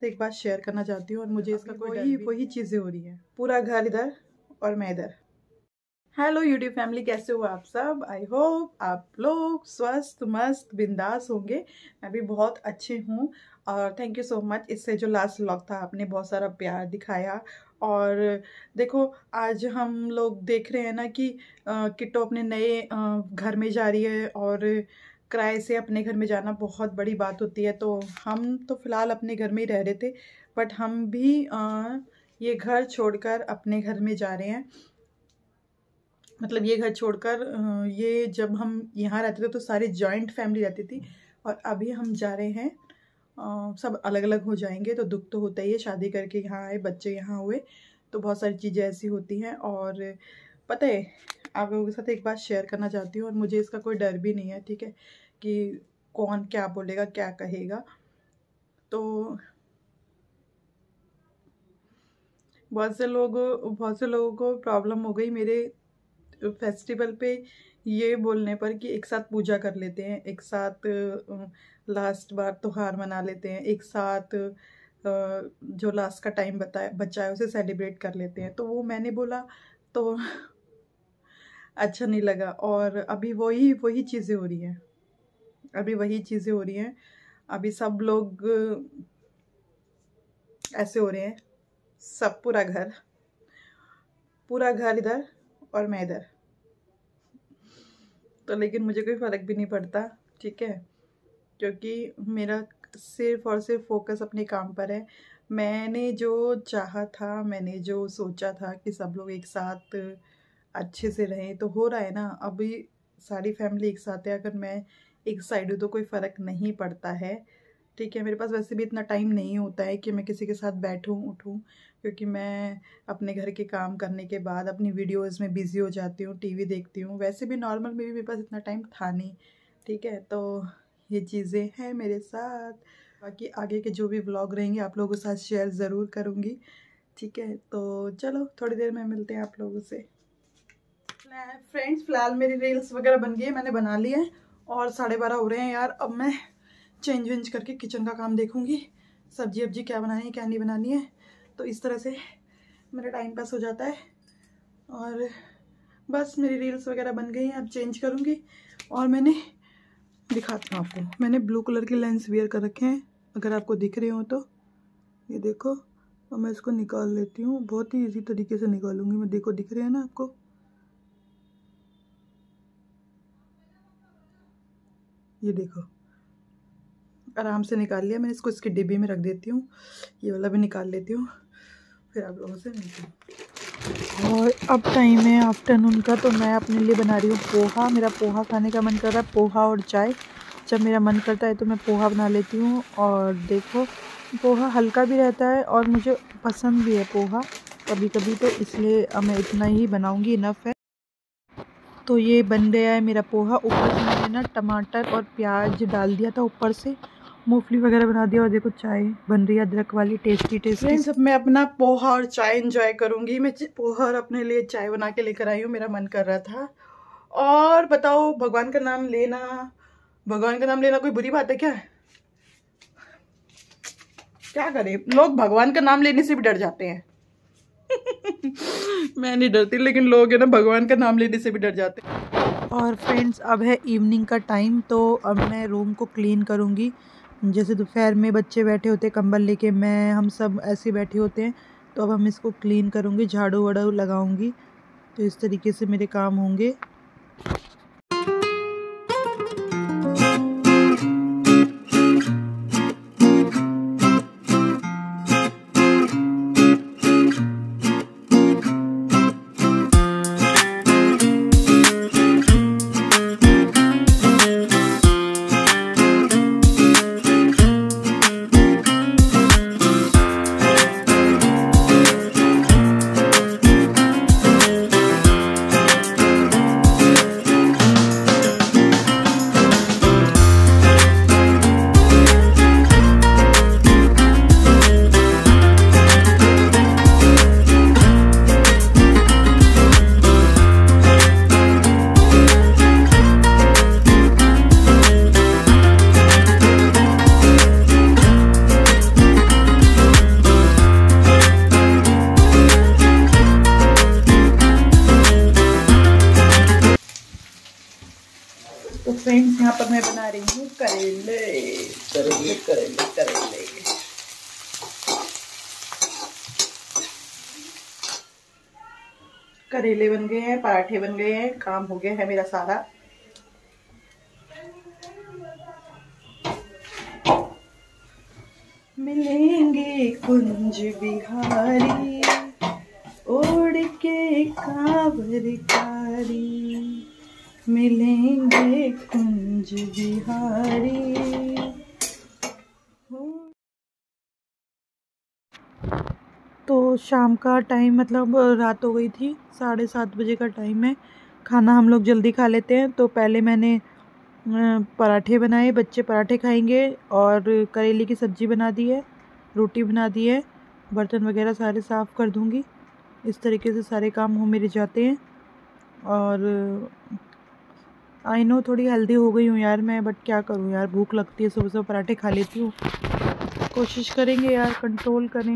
तो एक बात शेयर करना चाहती हूँ और मुझे इसका कोई वही चीज़ें हो रही हैं। पूरा घर इधर और मैं इधर। हेलो यूट्यूब फैमिली, कैसे हो आप सब? आई होप आप लोग स्वस्थ मस्त बिंदास होंगे। मैं भी बहुत अच्छी हूँ और थैंक यू सो मच। इससे जो लास्ट व्लॉग था आपने बहुत सारा प्यार दिखाया। और देखो आज हम लोग देख रहे हैं ना कि किट्टो अपने नए घर में जा रही है और किराए से अपने घर में जाना बहुत बड़ी बात होती है। तो हम तो फ़िलहाल अपने घर में ही रह रहे थे, बट हम भी ये घर छोड़कर अपने घर में जा रहे हैं। मतलब ये घर छोड़कर ये जब हम यहाँ रहते थे तो सारी जॉइंट फैमिली रहती थी और अभी हम जा रहे हैं सब अलग अलग हो जाएंगे। तो दुख तो होता ही है, शादी करके यहाँ आए, बच्चे यहाँ हुए, तो बहुत सारी चीज़ें ऐसी होती हैं। और पता है, आप लोगों के साथ एक बात शेयर करना चाहती हूँ और मुझे इसका कोई डर भी नहीं है, ठीक है, कि कौन क्या बोलेगा क्या कहेगा। तो बहुत से लोगों को प्रॉब्लम हो गई मेरे फेस्टिवल पे ये बोलने पर कि एक साथ पूजा कर लेते हैं, एक साथ लास्ट बार त्योहार मना लेते हैं, एक साथ जो लास्ट का टाइम बचा है उसे सेलिब्रेट कर लेते हैं। तो वो मैंने बोला तो अच्छा नहीं लगा। और अभी वही चीज़ें हो रही हैं, अभी सब लोग ऐसे हो रहे हैं, सब पूरा घर इधर और मैं इधर। तो लेकिन मुझे कोई फ़र्क भी नहीं पड़ता, ठीक है, क्योंकि मेरा सिर्फ और सिर्फ फोकस अपने काम पर है। मैंने जो चाहा था, मैंने जो सोचा था कि सब लोग एक साथ अच्छे से रहें, तो हो रहा है ना। अभी सारी फैमिली एक साथ है, अगर मैं एक साइड हूँ तो कोई फ़र्क नहीं पड़ता है, ठीक है। मेरे पास वैसे भी इतना टाइम नहीं होता है कि मैं किसी के साथ बैठूं उठूं, क्योंकि मैं अपने घर के काम करने के बाद अपनी वीडियोस में बिज़ी हो जाती हूँ, टीवी देखती हूँ। वैसे भी नॉर्मल में भी मेरे पास इतना टाइम था नहीं, ठीक है। तो ये चीज़ें हैं मेरे साथ। बाकी आगे के जो भी व्लॉग रहेंगे आप लोगों के साथ शेयर ज़रूर करूँगी, ठीक है। तो चलो थोड़ी देर में मिलते हैं आप लोगों से। फ्रेंड्स फ़िलहाल मेरी रील्स वगैरह बन गई है, मैंने बना ली है और 12:30 हो रहे हैं यार। अब मैं चेंज वेंज करके किचन का काम देखूंगी, सब्जी वब्जी क्या बनानी है क्या नहीं बनानी है। तो इस तरह से मेरा टाइम पास हो जाता है। और बस मेरी रील्स वगैरह बन गई हैं, अब चेंज करूंगी। और मैंने दिखाती हूँ आपको, मैंने ब्लू कलर के लेंस वियर कर रखे हैं, अगर आपको दिख रहे हो तो ये देखो। और मैं इसको निकाल लेती हूँ, बहुत ही ईजी तरीके से निकालूंगी मैं। देखो दिख रहे हैं ना आपको, ये देखो आराम से निकाल लिया मैंने। इसको इसकी डिब्बी में रख देती हूँ, ये वाला भी निकाल लेती हूँ, फिर आप लोगों से मिलती हूँ। और अब टाइम है आफ्टरनून का, तो मैं अपने लिए बना रही हूँ पोहा। मेरा पोहा खाने का मन कर रहा है, पोहा और चाय। जब मेरा मन करता है तो मैं पोहा बना लेती हूँ। और देखो पोहा हल्का भी रहता है और मुझे पसंद भी है पोहा कभी कभी, तो इसलिए मैं इतना ही बनाऊँगी, इनफ है। तो ये बन गया है मेरा पोहा। ऊपर से मैंने ना टमाटर और प्याज डाल दिया था, ऊपर से मूंगफली वगैरह बना दिया। और देखो चाय बन रही है अदरक वाली, टेस्टी। सब मैं अपना पोहा और चाय एंजॉय करूंगी। मैं पोहा और अपने लिए चाय बना के लेकर आई हूँ, मेरा मन कर रहा था। और बताओ, भगवान का नाम लेना कोई बुरी बात है क्या? क्या करें, लोग भगवान का नाम लेने से भी डर जाते हैं। मैं नहीं डरती, लेकिन लोग है ना भगवान का नाम लेने से भी डर जाते हैं। और फ्रेंड्स अब है इवनिंग का टाइम, तो अब मैं रूम को क्लीन करूँगी। जैसे दोपहर में बच्चे बैठे होते कंबल लेके, हम सब ऐसे बैठे होते हैं, तो अब हम इसको क्लीन करूँगी, झाड़ू वाड़ू लगाऊँगी। तो इस तरीके से मेरे काम होंगे। यहाँ पर मैं बना रही हूँ करेले करेले करेले करेले। करेले बन गए हैं, पराठे बन गए हैं, काम हो गया है मेरा सारा। मिलेंगे कुंज बिहारी ओढ़ के कांवरकारी, मिलेंगे कुंज बिहारी। तो शाम का टाइम मतलब रात हो गई थी, 7:30 बजे का टाइम है। खाना हम लोग जल्दी खा लेते हैं, तो पहले मैंने पराठे बनाए, बच्चे पराठे खाएंगे, और करेले की सब्ज़ी बना दी है, रोटी बना दी है, बर्तन वगैरह सारे साफ़ कर दूंगी। इस तरीके से सारे काम हो मेरे जाते हैं। और आई नो थोड़ी हेल्दी हो गई हूँ यार मैं, बट क्या करूँ यार, भूख लगती है, सुबह सुबह पराठे खा लेती हूँ। कोशिश करेंगे यार कंट्रोल करें।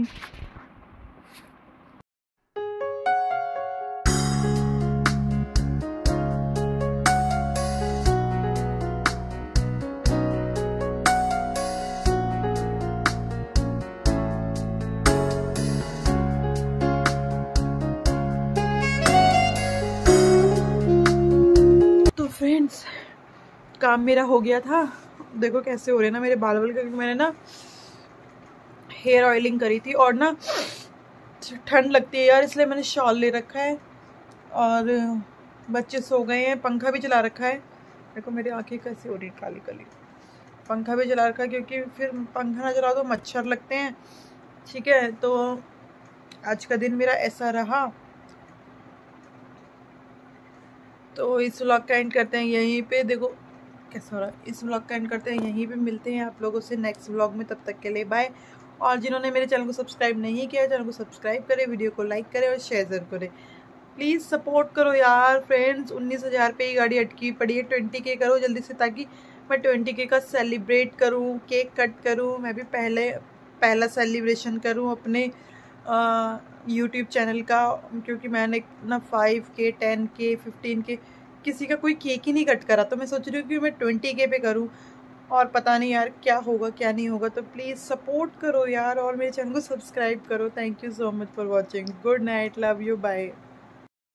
फ्रेंड्स, काम मेरा हो गया था। देखो कैसे हो रहे हैं ना मेरे बाल, क्योंकि मैंने ना हेयर ऑयलिंग करी थी, और ना ठंड लगती है यार, इसलिए मैंने शॉल ले रखा है। और बच्चे सो गए हैं, पंखा भी चला रखा है। देखो मेरी आंखें कैसी हो रही है, काली काली। पंखा भी चला रखा है, क्योंकि फिर पंखा ना चलाओ तो मच्छर लगते हैं। ठीक है, तो आज का दिन मेरा ऐसा रहा। तो इस व्लॉग का एंड करते हैं यहीं पे। देखो कैसा हो रहा है। इस व्लॉग का एंड करते हैं यहीं पे, मिलते हैं आप लोगों से नेक्स्ट व्लॉग में। तब तक के लिए बाय। और जिन्होंने मेरे चैनल को सब्सक्राइब नहीं किया, चैनल को सब्सक्राइब करें, वीडियो को लाइक करें और शेयर जरूर करें। प्लीज़ सपोर्ट करो यार फ्रेंड्स। 19,000 पे ही गाड़ी अटकी पड़ी है। 20K करो जल्दी से, ताकि मैं 20K का सेलिब्रेट करूँ, केक कट करूँ। मैं भी पहला सेलिब्रेशन करूँ अपने यूट्यूब चैनल का, क्योंकि मैंने ना 5K 10K 15K किसी का कोई केक ही नहीं कट करा। तो मैं सोच रही हूँ कि मैं 20K पे करूँ, और पता नहीं यार क्या होगा क्या नहीं होगा। तो प्लीज़ सपोर्ट करो यार, और मेरे चैनल को सब्सक्राइब करो। Thank you so much for watching. Good night, love you, bye.